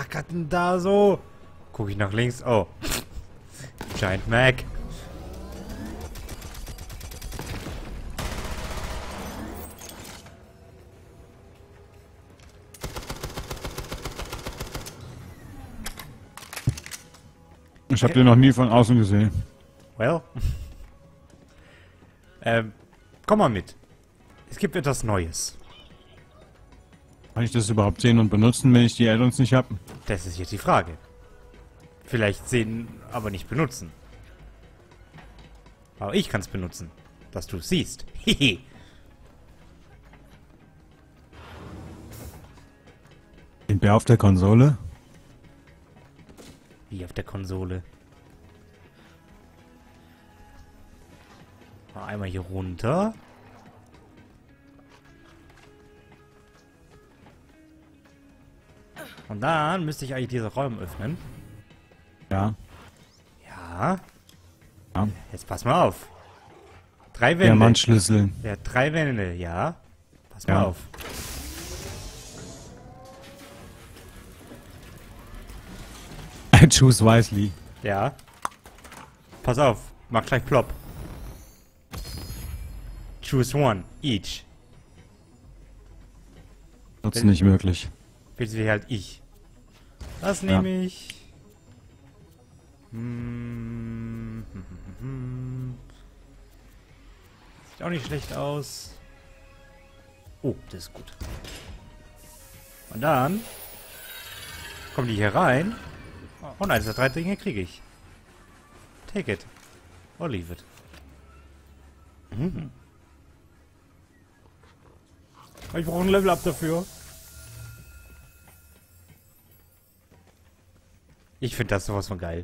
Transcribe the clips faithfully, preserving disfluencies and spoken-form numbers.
lag gerade denn da so? Guck ich nach links. Oh. Giant Mac. Ich hab den noch nie von außen gesehen. Well. ähm, komm mal mit. Es gibt etwas Neues. Kann ich das überhaupt sehen und benutzen, wenn ich die Add-ons nicht habe? Das ist jetzt die Frage. Vielleicht sehen, aber nicht benutzen. Aber ich kann es benutzen, dass du es siehst. Hehe. Den Bär auf der Konsole? Wie auf der Konsole. Mal einmal hier runter. Und dann müsste ich eigentlich diese Räume öffnen. Ja. Ja. Ja. Jetzt pass mal auf. Drei Wände. Diamantschlüssel. Ja, drei Wände, ja. Pass mal Ja. auf. Choose wisely. Ja. Pass auf. Mach gleich plopp. Choose one, each. Das ist nicht möglich. Bitte wie halt ich. Das Ja. nehme ich. Hm. Sieht auch nicht schlecht aus. Oh, das ist gut. Und dann kommen die hier rein. Und eins der drei Dinge kriege ich. Take it. Or leave it. Mhm. Ich brauche ein Level-Up dafür. Ich finde das sowas von geil.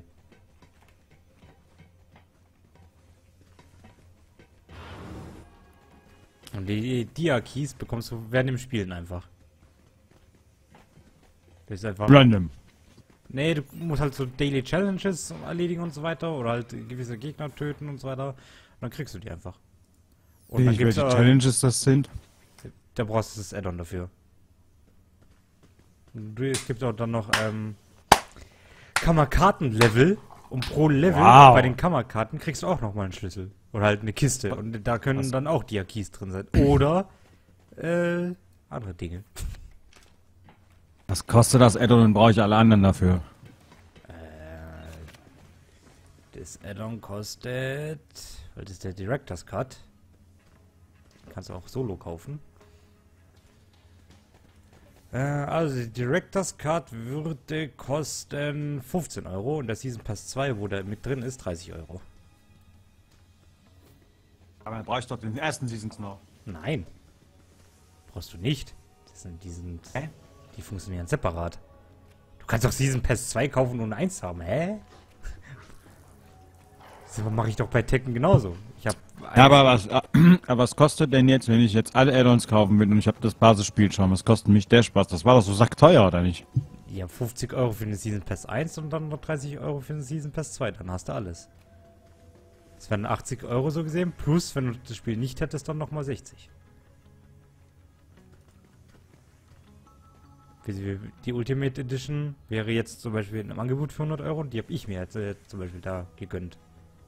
Und die Dia-Keys bekommst du während dem Spielen einfach. Das ist einfach... Random. Nee, du musst halt so Daily Challenges erledigen und so weiter. Oder halt gewisse Gegner töten und so weiter. Und dann kriegst du die einfach. Und Sehe dann ich, gibt's welche aber, Challenges das sind? da brauchst du das Add-on dafür. Und du- es gibt auch dann noch, ähm... Kammerkarten-Level. Und pro Level Wow. bei den Kammerkarten kriegst du auch nochmal einen Schlüssel. Oder halt eine Kiste. Und da können Was? dann auch Dia-Keys drin sein. Oder, äh, andere Dinge. Was kostet das Add-on und brauche ich alle anderen dafür? Das Add-on kostet, weil das ist der Director's Cut. Kannst du auch solo kaufen. Äh, also der Director's Cut würde kosten fünfzehn Euro und der Season Pass zwei, wo der mit drin ist, dreißig Euro. Aber dann brauche ich doch den ersten Seasons noch. Nein. Brauchst du nicht. Das sind, die sind, Hä? die funktionieren separat. Du kannst doch Season Pass zwei kaufen und eins haben, hä? Das mache ich doch bei Tekken genauso. Ich habe Ja, aber was, aber was kostet denn jetzt, wenn ich jetzt alle Add-ons kaufen will und ich habe das Basisspiel schon? Was kostet mich der Spaß? Das war doch so sackteuer, oder nicht? Ja, fünfzig Euro für den Season Pass eins und dann noch dreißig Euro für den Season Pass zwei. Dann hast du alles. Das wären achtzig Euro so gesehen. Plus, wenn du das Spiel nicht hättest, dann nochmal sechzig. Die Ultimate Edition wäre jetzt zum Beispiel in einem Angebot für hundert Euro und die habe ich mir jetzt äh, zum Beispiel da gegönnt.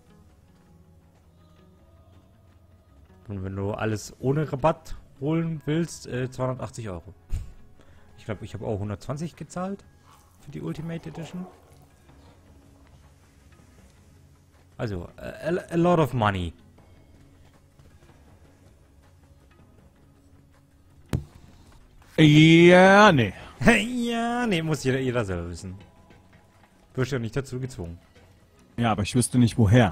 Und wenn du alles ohne Rabatt holen willst, äh, zweihundertachtzig Euro. Ich glaube, ich habe auch hundertzwanzig gezahlt für die Ultimate Edition. Also, a, a lot of money. Ja, nee. Ja, nee, muss jeder, jeder selber wissen. Du wirst ja nicht dazu gezwungen. Ja, aber ich wüsste nicht woher.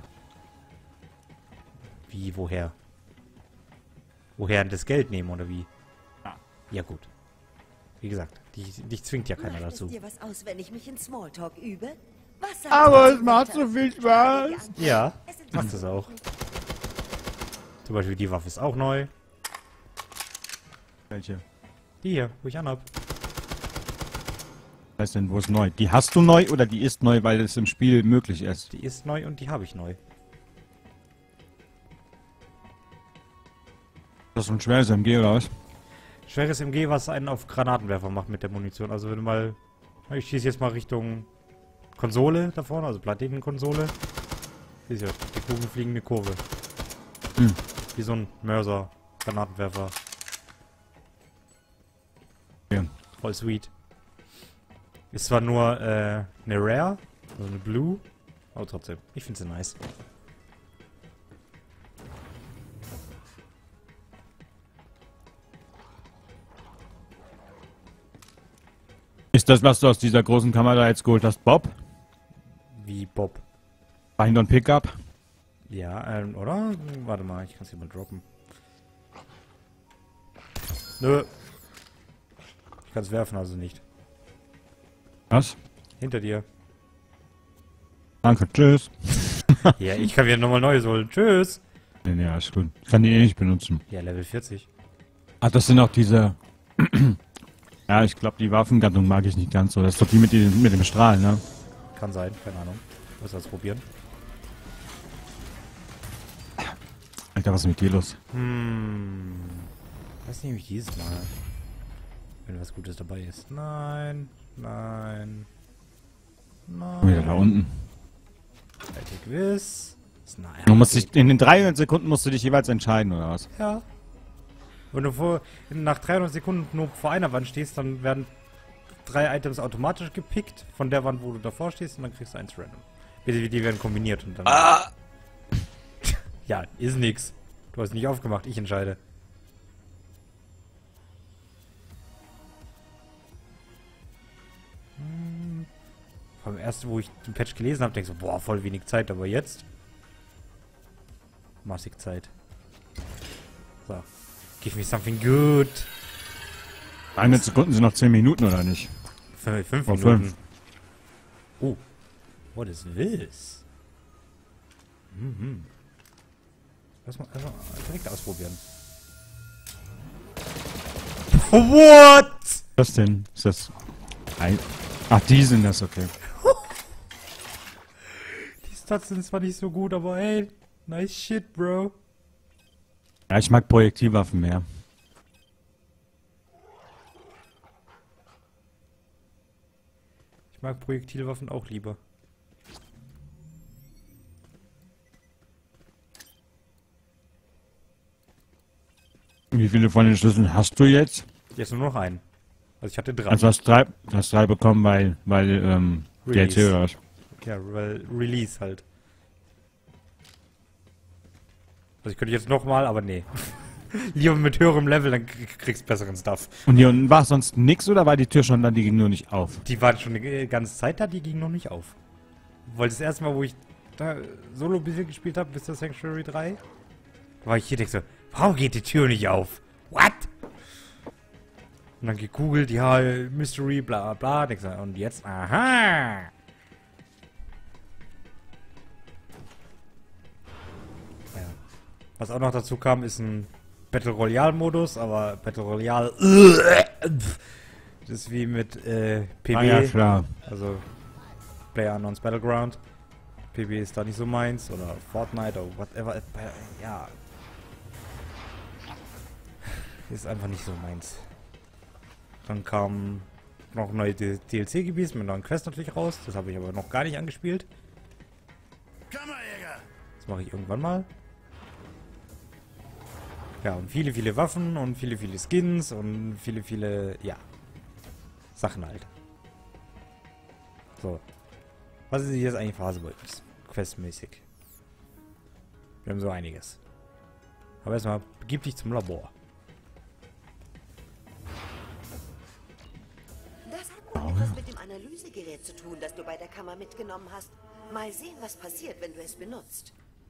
Wie, woher? Woher das Geld nehmen, oder wie? Ja. Ja, gut. Wie gesagt, dich, dich zwingt ja keiner Macht dazu. es dir was aus, wenn ich mich in Smalltalk übe? Was sagt Aber ihr es macht zum so viel Wetter? Spaß. Ja, Es interessiert macht es auch. Zum Beispiel die Waffe ist auch neu. Welche? Die hier, wo ich anhab. Was heißt denn, wo ist neu? Die hast du neu oder die ist neu, weil es im Spiel möglich ist? Die ist neu und die habe ich neu. Das ist ein schweres M G oder was? Schweres M G, was einen auf Granatenwerfer macht mit der Munition. Also wenn du mal Ich schieße jetzt mal Richtung Konsole da vorne, also Planetenkonsole. Siehst du, die Kugeln fliegen eine Kurve. Hm. Wie so ein Mörser, Granatenwerfer. Ja. Voll sweet. Ist zwar nur äh, eine Rare, also eine Blue, aber trotzdem, ich finde sie nice. Ist das, was du aus dieser großen Kamera jetzt geholt hast, Bob? Wie Bob. Bind und Pickup? Ja, ähm, oder? Warte mal, ich kann es hier mal droppen. Nö. Ich kann es werfen, also nicht. Was? Hinter dir. Danke, tschüss. Ja, ich kann wieder nochmal Neues holen. Tschüss. Nee, nee, alles gut. Ich kann die eh nicht benutzen. Ja, Level vierzig. Ach, das sind auch diese... Ja, ich glaube, die Waffengattung mag ich nicht ganz so. Das ist doch die mit, die, mit dem Strahl, ne? Kann sein, keine Ahnung. Muss das probieren. Alter, was ist mit dir los? Hm. Was nehme ich dieses Mal? Wenn was Gutes dabei ist. Nein. Nein. Nein. Wieder da unten. Alte Quiz. Nein. Du musst dich, in den dreihundert Sekunden musst du dich jeweils entscheiden, oder was? Ja. Wenn du vor, nach dreihundert Sekunden nur vor einer Wand stehst, dann werden drei Items automatisch gepickt von der Wand, wo du davor stehst, und dann kriegst du eins random. Die, die werden kombiniert und dann... Ah! Ja, ist nix. Du hast nicht aufgemacht, ich entscheide. Hm. Beim ersten, wo ich den Patch gelesen habe, denkst du, boah, voll wenig Zeit, aber jetzt... Massig Zeit. So. Give me something good. hundert Sekunden sind noch zehn Minuten, oder nicht? Fünf, fünf Oh, Minuten. fünf. Oh. What is this? Mhm. Lass mal, lass mal direkt ausprobieren. What? Was denn? Ist das... Ein... Ach, die sind das, okay. Die Stats sind zwar nicht so gut, aber hey, nice shit, bro. Ja, ich mag Projektilwaffen mehr. Ich mag Projektilwaffen auch lieber. Wie viele von den Schlüsseln hast du jetzt? Jetzt nur noch einen. Also ich hatte drei. Also hast drei, du hast drei bekommen, weil, weil, ähm, D L C oder was? Ja, weil Release halt. Also ich könnte jetzt nochmal, aber nee. Lieber mit höherem Level, dann kriegst du besseren Stuff. Und hier unten war sonst nix oder war die Tür schon da, die ging nur nicht auf? Die waren schon die ganze Zeit da, die ging noch nicht auf. Weil das erste Mal, wo ich da Solo ein bisschen gespielt habe, bis der Sanctuary drei, da war ich hier, denk so, warum geht die Tür nicht auf? What? Und dann gegoogelt, ja, Mystery, bla bla, denk so, und jetzt, aha! Ja. Was auch noch dazu kam, ist ein Battle Royale Modus, aber Battle Royale das ist wie mit äh, P B. Ah, ja, klar. Also PlayerUnknown's Battleground. P B ist da nicht so meins. Oder Fortnite oder whatever. Ja. Ist einfach nicht so meins. Dann kam noch ein neues D L C-Gebiet mit neuen Quest natürlich raus. Das habe ich aber noch gar nicht angespielt. Das mache ich irgendwann mal. Ja, und viele, viele Waffen und viele, viele Skins und viele, viele, ja, Sachen halt. So. Was ist jetzt eigentlich Phase bei uns? Questmäßig. Wir haben so einiges. Aber erstmal, begib dich zum Labor. Das hat wohl etwas mit dem Analysegerät zu tun, das du bei der Kammer mitgenommen hast. Mal sehen, was passiert, wenn du es benutzt.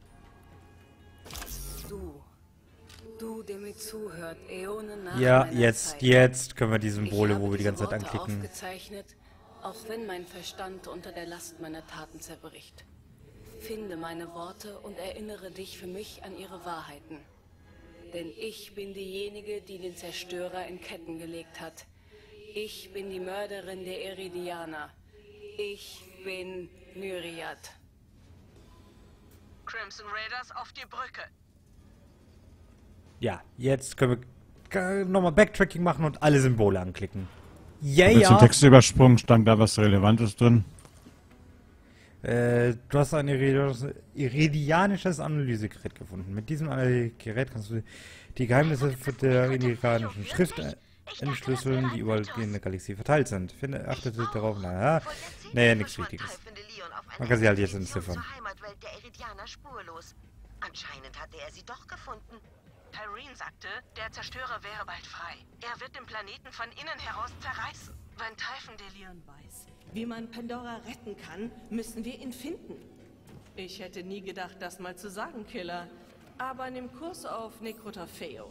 Du. Du, der mir zuhört, Äonen nach Ja, meiner jetzt, Zeit. jetzt können wir die Symbole, Ich habe wo wir die ganze diese Zeit Worte anklicken. aufgezeichnet, auch wenn mein Verstand unter der Last meiner Taten zerbricht. Finde meine Worte und erinnere dich für mich an ihre Wahrheiten. Denn ich bin diejenige, die den Zerstörer in Ketten gelegt hat. Ich bin die Mörderin der Iridianer. Ich bin Myriad. Crimson Raiders auf die Brücke. Ja, jetzt können wir nochmal Backtracking machen und alle Symbole anklicken. Ja, Jetzt den ja. Text übersprungen, stand da was Relevantes drin. Äh, du hast ein Iridianisches iridianisches Analysegerät gefunden. Mit diesem Ana- Gerät kannst du die Geheimnisse der iridianischen Schrift äh, entschlüsseln, die überall in der Galaxie verteilt sind. Finde, achtete darauf, naja, nee, nichts Wichtiges. Man kann sie halt jetzt entziffern. Zur Heimatwelt der Iridianer spurlos. Anscheinend hatte er sie doch gefunden. Tyreen sagte, der Zerstörer wäre bald frei. Er wird den Planeten von innen heraus zerreißen. Wenn Typhon Delion weiß, wie man Pandora retten kann, müssen wir ihn finden. Ich hätte nie gedacht, das mal zu sagen, Killer. Aber nimm Kurs auf Necrotafeo.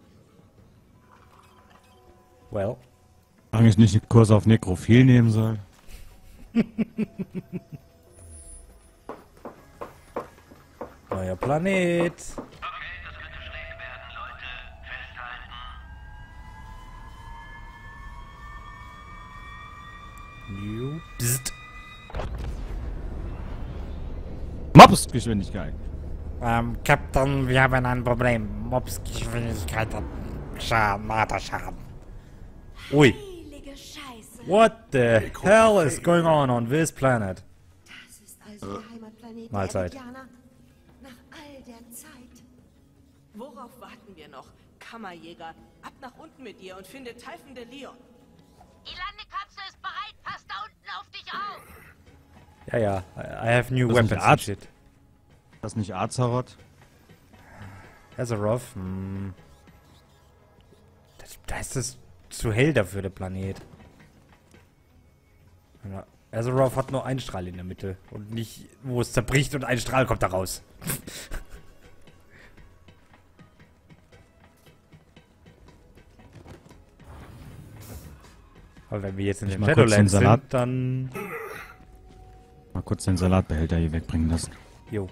Well. Eigentlich nicht einen Kurs auf Nekrophil nehmen soll. Neuer Planet. Ju- Psst. Mobsgeschwindigkeit. Ähm, Captain, wir haben ein Problem. Mobsgeschwindigkeit hat Schaden, Marterschaden. Ui. Heilige Scheiße. What the hell is going on on this planet? Das ist also der Heimatplanet Mahlzeit. der Iridianer. Nach all der Zeit. Worauf warten wir noch? Kammerjäger, ab nach unten mit dir und finde Typhon Delion. Die Landekapsel ist bereit. Pass da unten auf dich auf. Ja, ja. I I have new Das ist nicht weapons and Arzt. shit. Das nicht Azeroth? Azeroth, hm. Das, da ist es zu hell dafür, der Planet. Ja, Azeroth hat nur einen Strahl in der Mitte. Und nicht, wo es zerbricht und ein Strahl kommt da raus. Aber wenn wir jetzt in Ich den mal kurz den Shadowlands Salat- sind, dann... Mal kurz den Salatbehälter hier wegbringen lassen. Jo.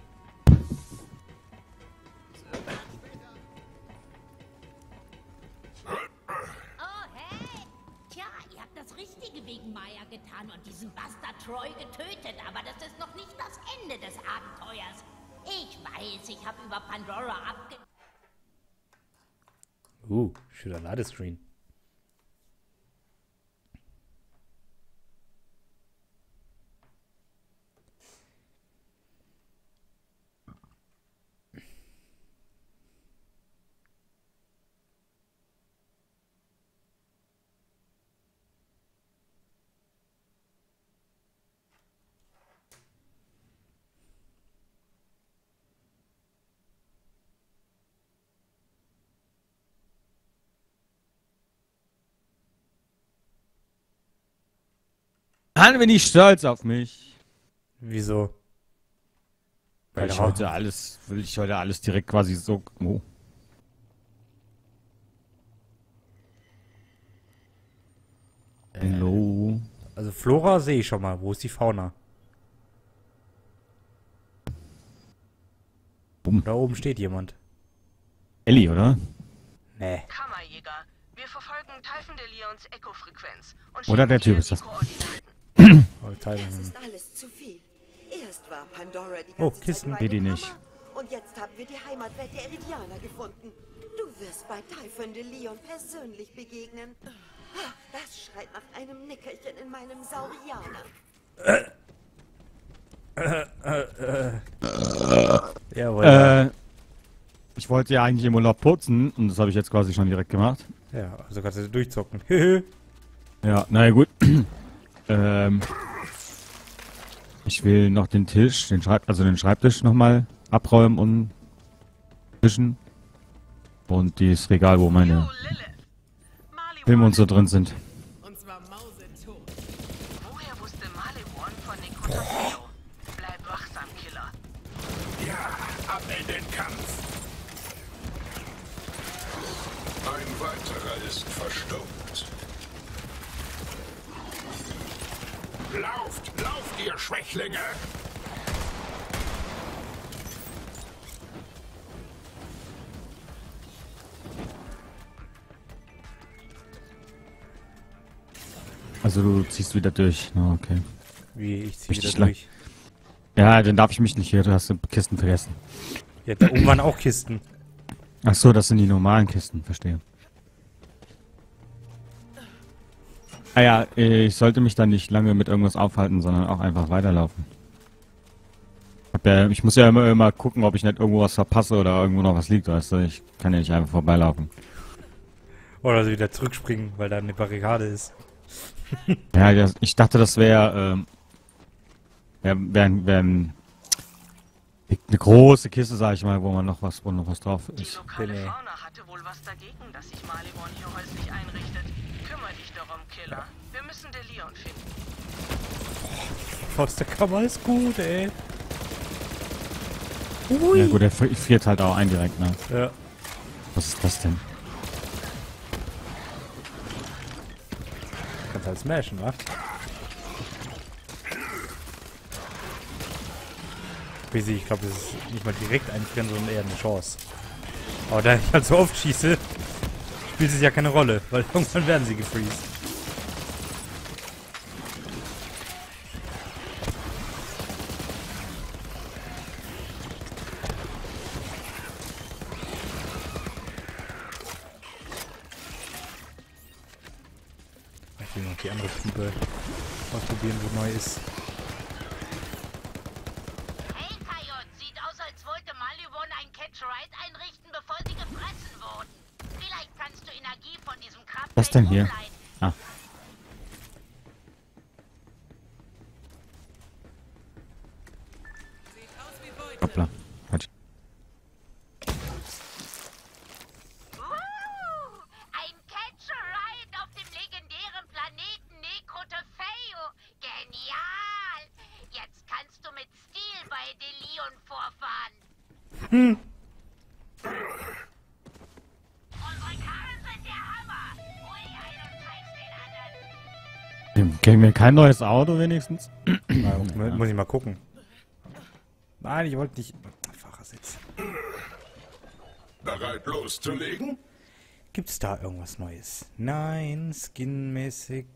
Oh, hey! Tja, ihr habt das Richtige wegen Maya getan und diesen Bastard Troy getötet, aber das ist noch nicht das Ende des Abenteuers. Ich weiß, ich habe über Pandora abge... Uh, schöner Ladescreen. Dann bin ich stolz auf mich. Wieso? Weil ich heute alles, will ich heute alles direkt quasi so. Oh. Hallo. Also Flora sehe ich schon mal. Wo ist die Fauna? Bumm. Da oben steht jemand. Ellie, oder? Nee. Kammerjäger, wir verfolgen Typhon Delions Echo-Frequenz. und Oder der schicken Typ dir ist die das. Koordinaten. Oh, Teil- Das ist alles zu viel. Erst war Pandora die ganze Oh, Zeit Kisten. nur Will die eine nicht. Kammer. Und jetzt haben wir die Heimatwelt der Iridianer gefunden. Du wirst bei Typhon Delion persönlich begegnen. Ah, das schreit nach einem Nickerchen in meinem Saurianer. Jawohl. Ja. Äh, ich wollte ja eigentlich im Urlaub putzen und das habe ich jetzt quasi schon direkt gemacht. ja, also kannst du durchzocken. Höhö. Ja, naja gut. ähm, ich will noch den Tisch, den Schreib also den Schreibtisch nochmal abräumen und wischen. Und dieses Regal, wo meine Oh, Lilith. Maliwan, Filme und so drin sind. Und zwar mausetot. woher wusste Maliwan von Necrotafeo? Bleib wachsam, Killer. Ja, ab in den Kampf! Ein weiterer ist verstummt. Lauft, lauft, ihr Schwächlinge! Also du ziehst wieder durch. Na, okay. Wie, ich zieh Richtig wieder lang. durch. Ja, dann darf ich mich nicht hier. Du hast die Kisten vergessen. Ja, da oben waren auch Kisten. Ach so, das sind die normalen Kisten. Verstehe. Ah ja, ich sollte mich dann nicht lange mit irgendwas aufhalten, sondern auch einfach weiterlaufen. Hab ja, ich muss ja immer, immer gucken, ob ich nicht irgendwo was verpasse oder irgendwo noch was liegt, weißt du? Ich kann ja nicht einfach vorbeilaufen. Oder so wieder zurückspringen, weil da eine Barrikade ist. Ja, das, ich dachte, das wäre ähm, wär, wär, wär ein, eine große Kiste, sag ich mal, wo man noch was, wo noch was drauf Die ist. lokale Nee, nee. Fauna hatte wohl was dagegen, dass sich Malibon hier häuslich einrichtet. Kümmere dich darum, Killer. Wir müssen den Leon finden. Aus der Kammer ist gut, ey. Ui. Ja gut, der fri- friert halt auch ein direkt, ne? Ja. Was ist das denn? Kannst halt smashen, wa? Ich glaube, das ist nicht mal direkt einfrieren, sondern eher eine Chance. Aber da ich halt so oft schieße, spielt es ja keine Rolle, weil irgendwann werden sie gefreezed. Ich will noch die andere Pumpe ausprobieren, wo neu ist. Hey, Coyote, sieht aus, als wollte Malibon ein Catch-Ride einrichten, bevor sie gefressen wurden. Vielleicht kannst du Energie von diesem Kraftfeld Was denn hier? umleiten. Ah. Hoppla. Quatsch. Uh, ein Catch-a-Ride auf dem legendären Planeten Necrotofeo. Genial! Jetzt kannst du mit Stil bei Delion vorfahren. Hm. Unsere Karren sind der Hammer. Hol einen und zeig's den anderen. Kriegen wir kein neues Auto wenigstens? Na, muss, muss ich mal gucken. Nein, ich wollte nicht... Fahrersitz. Bereit loszulegen? Gibt's da irgendwas Neues? Nein, skinmäßig.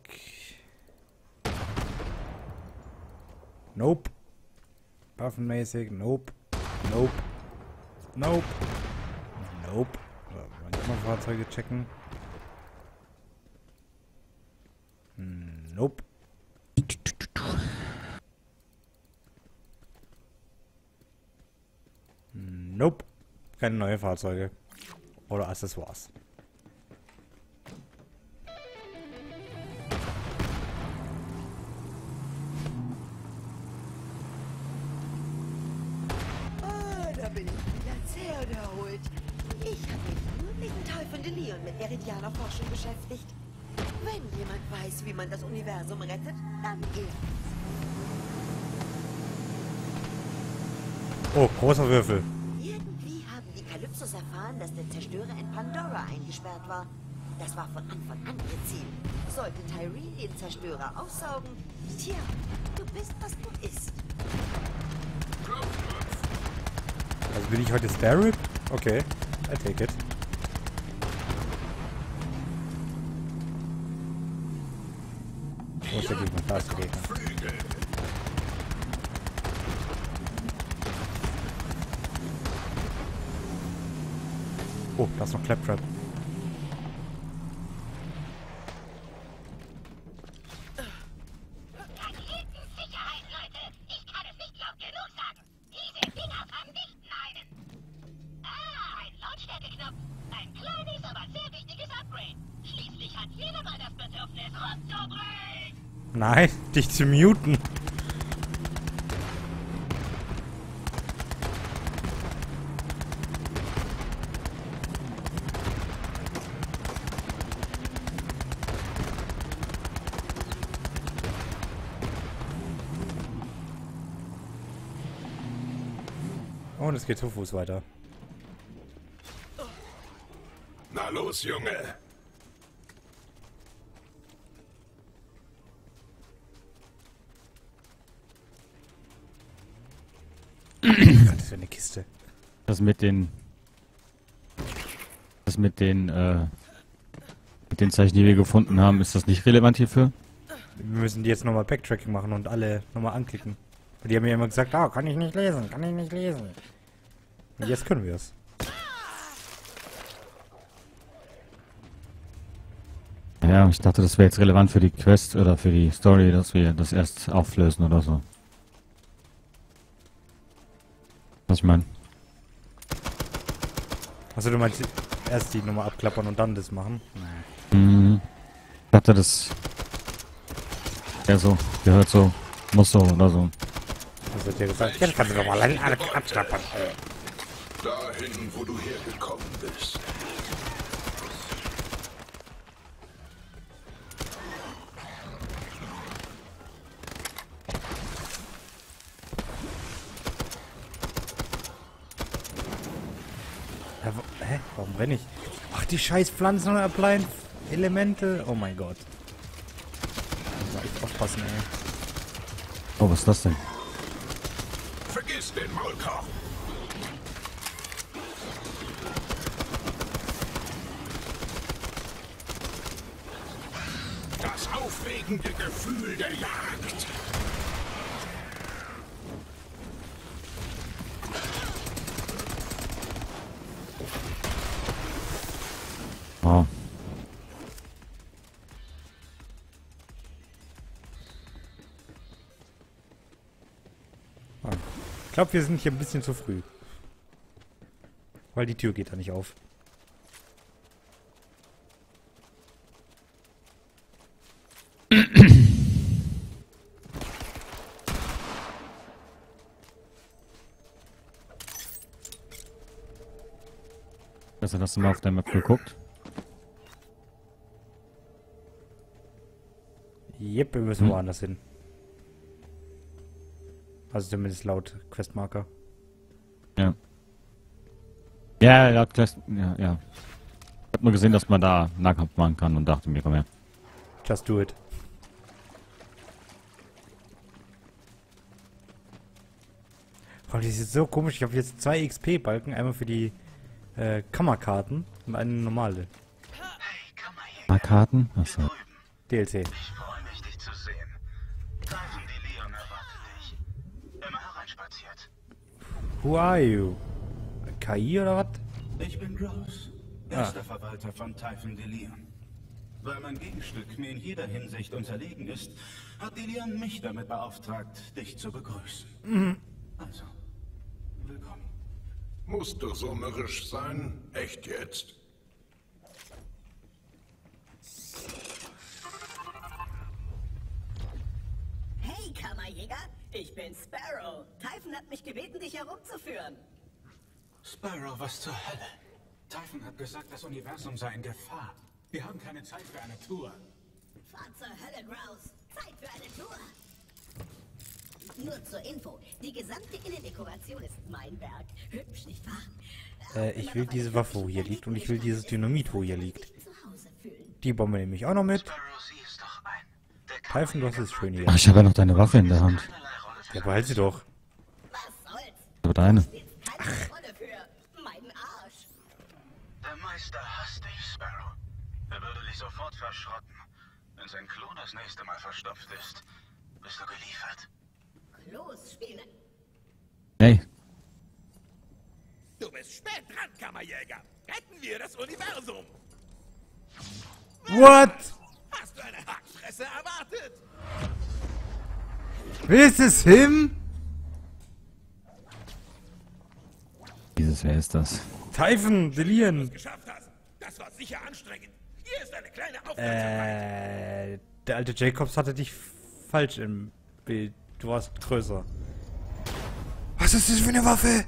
Nope. Waffenmäßig, nope. Nope. Nope. Nope. So, mal Fahrzeuge checken. Hm, nope. Nope. Keine neuen Fahrzeuge. Oder Accessoires. Ah, da bin ich wieder sehr erholt. Ich habe mich nur wegen Typhon de Leon mit Meridianer-Forschung beschäftigt. Wenn jemand weiß, wie man das Universum rettet, dann er. Oh, großer Würfel. Irgendwie haben die Kalypsos erfahren, dass der Zerstörer in Pandora eingesperrt war. Das war von Anfang an ihr Ziel. Sollte Tyree den Zerstörer aussaugen, tja, du bist, was du isst. Also bin ich heute Spare-Rib? Okay, I take it. Wo ist der Gegner? Da ist der Gegner. Oh, da ist noch Claptrap. Sicherheit, Leute! Ich kann es nicht laut genug sagen! Diese Dinger vernichten einen! Ah, ein Lautstärkeknopf! Ein kleines, aber sehr wichtiges Upgrade! Schließlich hat jeder mal das Bedürfnis, rumzubringen! Nein, dich zu muten. Und es geht zu Fuß weiter. Na los, Junge. Was ist für eine Kiste? Das mit den... Das mit den, äh... Mit den Zeichen, die wir gefunden haben, ist das nicht relevant hierfür? Wir müssen die jetzt nochmal Backtracking machen und alle nochmal anklicken. Und die haben mir immer gesagt, ah, kann ich nicht lesen, kann ich nicht lesen. Und jetzt können wir es. Ja, ich dachte, das wäre jetzt relevant für die Quest oder für die Story, dass wir das erst auflösen oder so. Was ich meine. Achso, du meinst erst die Nummer abklappern und dann das machen? Mhm. Ich dachte, das ja so, gehört so, muss so oder so. Das hat ja gesagt, jetzt kannst du doch mal lang abklappern. Dahin, wo du hergekommen bist. Ja, wo, hä? Warum renne ich? Ach, die scheiß Pflanzen und Appliance Elemente. Oh mein Gott. Da muss echt aufpassen, ey. Oh, was ist das denn? Vergiss den Maulkorb. Das aufregende Gefühl der Jagd. Oh. Ich glaube, wir sind hier ein bisschen zu früh. Weil die Tür geht da nicht auf. Also hast du mal auf der Map geguckt? Jep, wir müssen Hm. woanders hin. Also zumindest laut Questmarker. Ja. Ja, ja, Quest, ja, ja. Ich hab nur gesehen, dass man da Nahkampf machen kann und dachte mir, komm her. Just do it. Oh, das ist so komisch. Ich habe jetzt zwei X P-Balken. Einmal für die äh, Kammerkarten und eine normale. Hey, komm mal her. Nahkarten? Achso. D L C. Ich freue mich, dich zu sehen. Typhon de Leon erwartet dich. Immer hereinspaziert. Who are you? K I oder was? Ich bin Gross, erster Verwalter von Typhon de Leon. Weil mein Gegenstück mir in jeder Hinsicht unterlegen ist, hat de Leon mich damit beauftragt, dich zu begrüßen. Mhm. Also, willkommen. Musst du so mürrisch sein? Echt jetzt? Hey, Kammerjäger, ich bin Sparrow. Typhon hat mich gebeten, dich herumzuführen. Sparrow, was zur Hölle? Typhon hat gesagt, das Universum sei in Gefahr. Wir haben keine Zeit für eine Tour. Fahr zur Hölle, Grouse. Zeit für eine Tour. Nur zur Info, die gesamte Innendekoration ist mein Werk. Hübsch, nicht wahr? Äh, ich will diese Waffe, wo hier liegt, und ich will dieses Dynamit, wo hier liegt. Zu Hause fühlen. Die Bombe nehme ich auch noch mit. Sparrow, sieh es doch ein. Der Typhon, du hast es schön hier. Ach, ich habe ja noch deine Waffe in der Hand. keinerlei Rolle für Ja, behalt sie doch. Was soll's? Aber deine. Spielt keine Rolle für meinen Arsch. Der Meister hasst dich, Sparrow. Er würde dich sofort verschrotten. Wenn sein Klon das nächste Mal verstopft ist, bist du geliefert. Los, spielen. Hey, Du bist spät dran, Kammerjäger. Retten wir das Universum. What? Hast du eine Hackfresse erwartet? This is him? dieses, wer ist das? Typhon, Delian. Geschafft hast. Das war sicher anstrengend. Hier ist eine kleine Aufmerksamkeit. Äh, der alte Jacobs hatte dich falsch im Bild. Du warst größer. Was ist das für eine Waffe?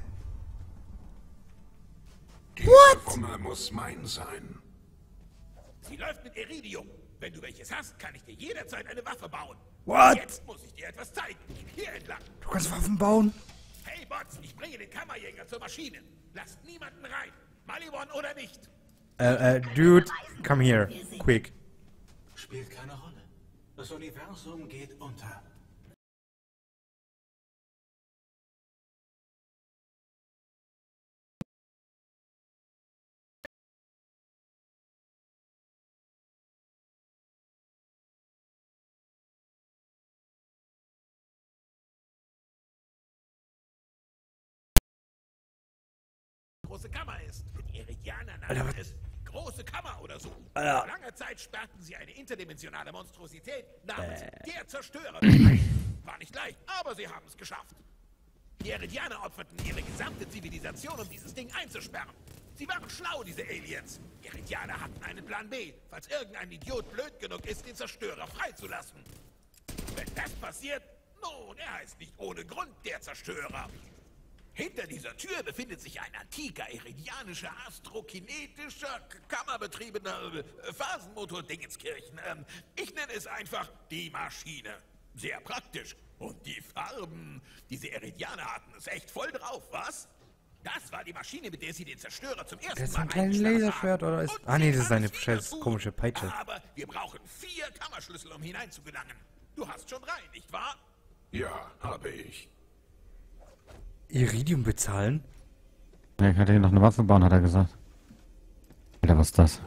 What? Kummer muss mein sein. Sie läuft mit Iridium. Wenn du welches hast, kann ich dir jederzeit eine Waffe bauen. What? Jetzt muss ich dir etwas zeigen. Hier entlang. Du kannst Waffen bauen? Hey, Bots, ich bringe den Kammerjäger zur Maschine. Lasst niemanden rein. Malibon oder nicht. Äh, äh, dude, come here, quick. Spielt keine Rolle. Das Universum geht unter. Große Kammer ist. Die Iridianer Alter, nannten was- es große Kammer oder so. Ja. Vor langer Zeit sperrten sie eine interdimensionale Monstrosität namens äh. der Zerstörer ein. War nicht leicht, aber sie haben es geschafft. Die Eridianer opferten ihre gesamte Zivilisation, um dieses Ding einzusperren. Sie waren schlau, diese Aliens. Die Eridianer hatten einen Plan B, falls irgendein Idiot blöd genug ist, den Zerstörer freizulassen. Wenn das passiert, nun, er heißt nicht ohne Grund der Zerstörer. Hinter dieser Tür befindet sich ein antiker, iridianischer, astrokinetischer, kammerbetriebener äh, Phasenmotor-Dingenskirchen. Ähm, ich nenne es einfach die Maschine. Sehr praktisch. Und die Farben. Diese Iridianer hatten es echt voll drauf, was? Das war die Maschine, mit der sie den Zerstörer zum ersten Mal Das ist ein kleines Laserschwert, oder ist... Ah, nee, das ist eine scheiß komische Peitsche. Aber wir brauchen vier Kammerschlüssel, um hineinzugelangen. Du hast schon drei, nicht wahr? Ja, habe ich. Iridium bezahlen? Ja, ich hatte hier noch eine Waffe bauen, hat er gesagt. Alter, was ist das?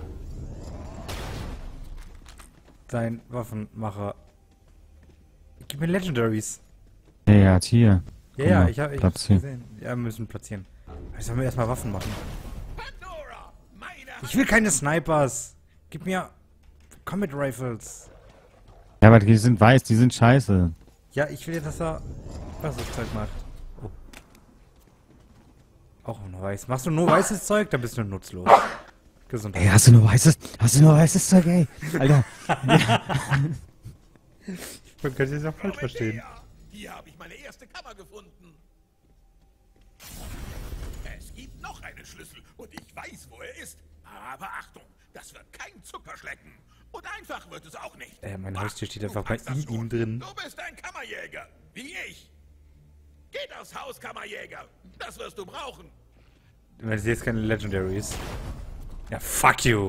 Dein Waffenmacher. Gib mir Legendaries. Ja, ja, hat hier. Ja, Guck ja, mal, ich habe ich Platz hab's hier. gesehen. Ja, wir müssen platzieren. Jetzt sollen wir erstmal Waffen machen. Pandora, meine Ich will keine Snipers. Gib mir Comet Rifles. Ja, aber die sind weiß, die sind scheiße. Ja, ich will, dass er was das Zeug macht. Oh. Auch noch weiß. Machst du nur weißes Zeug, dann bist du nutzlos. Gesundheit. Ey, hast du nur weißes, hast du nur weißes Zeug, ey? Alter. Man könnte es auch falsch verstehen. Hier habe ich meine erste Kammer gefunden. Es gibt noch einen Schlüssel und ich weiß, wo er ist. Aber Achtung, das wird kein Zuckerschlecken. Und einfach wird es auch nicht. Äh, mein Haustier steht einfach bei ihm, ihm drin. Du bist ein Kammerjäger, wie ich. Geht aufs Haus, Kammerjäger. Das wirst du brauchen. Wenn es jetzt keine Legendaries. Ja, fuck you.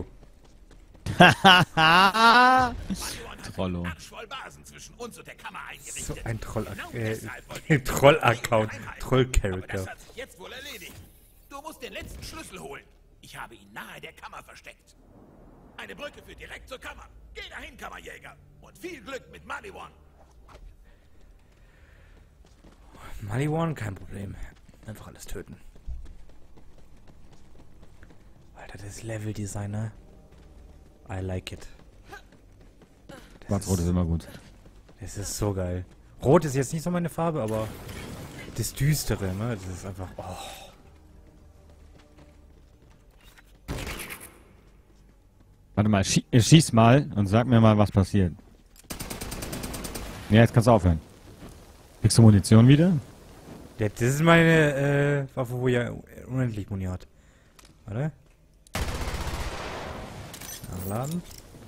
Trollo. Zwischen uns und der Kammer eingerichtet. So ein Troll, Genau äh, Troll-Account, Troll-Character. Das hat sich jetzt wohl erledigt. Du musst den letzten Schlüssel holen. Ich habe ihn nahe der Kammer versteckt. Eine Brücke führt direkt zur Kammer. Geh dahin, Kammerjäger. Und viel Glück mit Maliwan. Maliwan, kein Problem. Einfach alles töten. Alter, das Level-Designer. I like it. Schwarz-Rot ist immer gut. Das ist so geil. Rot ist jetzt nicht so meine Farbe, aber das Düstere, ne? Das ist einfach... Oh. Warte mal, schie schieß mal und sag mir mal, was passiert. Ja, jetzt kannst du aufhören. Kriegst du Munition wieder? Ja, das ist meine äh, Waffe, wo ja unendlich Muni hat. Warte. Nachladen.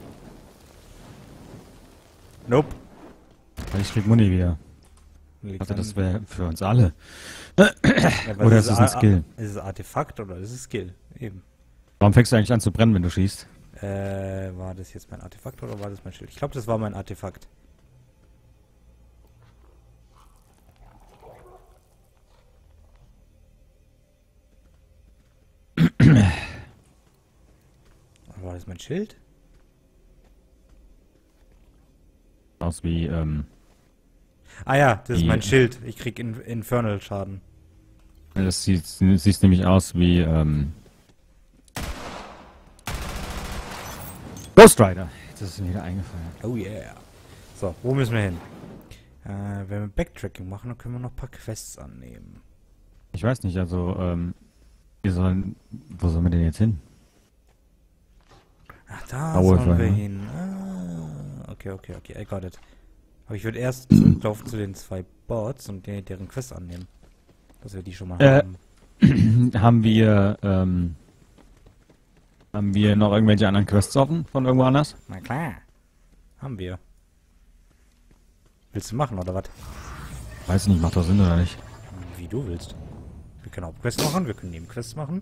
Nope. Ich krieg Muni wieder. Ich dachte, das wäre für uns alle. Ja, oder ist das ein Skill? Ist es Artefakt oder ist es Skill? Eben. Warum fängst du eigentlich an zu brennen, wenn du schießt? Äh, war das jetzt mein Artefakt oder war das mein Schild? Ich glaube, das war mein Artefakt. War das mein Schild? Aus wie, ähm... Ah ja, das wie, ist mein Schild. Ich krieg in Infernal Schaden. Das sieht, das sieht nämlich aus wie, ähm... Ghost Rider. Jetzt ist es mir wieder eingefallen. Oh yeah. So, wo müssen wir hin? Äh, wenn wir Backtracking machen, dann können wir noch ein paar Quests annehmen. Ich weiß nicht, also, ähm... Wir sollen... Wo sollen wir denn jetzt hin? Ach, da Power sollen wir Driver. hin. Ah, okay, okay, okay, I got it. Aber ich würde erst zurücklaufen zu den zwei Bots und de deren Quest annehmen. Dass wir die schon mal Äh, haben. haben wir, ähm... Haben wir noch irgendwelche anderen Quests offen von irgendwo anders? Na klar. Haben wir. Willst du machen, oder was? Weiß ich nicht, macht das Sinn oder nicht? Wie du willst. Wir können auch Quests machen, wir können Nebenquests machen.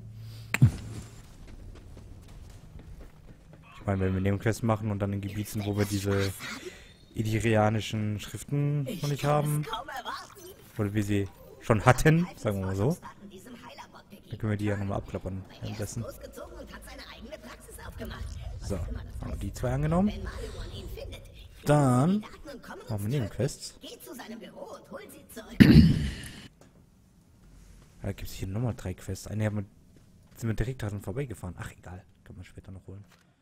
Ich meine, wenn wir Nebenquests machen und dann in Gebieten sind, wo wir diese idirianischen Schriften noch nicht haben, oder wir sie schon hatten, sagen wir mal so, dann können wir die ja nochmal abklappern. Währenddessen. So, haben wir die zwei angenommen. Dann machen wir Nebenquests. Da gibt es hier nochmal drei Quests. Eine haben wir, sind wir direkt daran vorbeigefahren. Ach, egal. Kann man später noch holen.